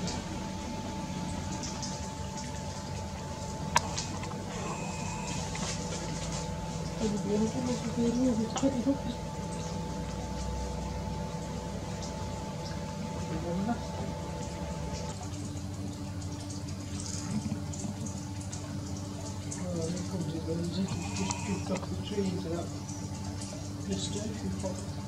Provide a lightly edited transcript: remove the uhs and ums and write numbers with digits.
Just drift off the tree into that blister if you pop